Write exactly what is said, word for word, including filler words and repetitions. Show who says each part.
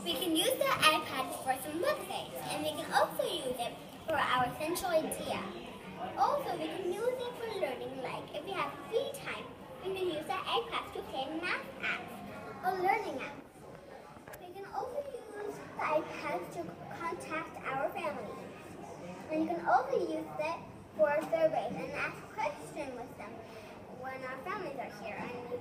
Speaker 1: We can use the iPad for some websites, and we can also use it for our central idea. Also, we can use it for learning, like if we have free time, we can use the iPad to play math apps or learning apps. We can also use the iPad to contact our family. And you can also use it for surveys and ask questions with them when our families are here. And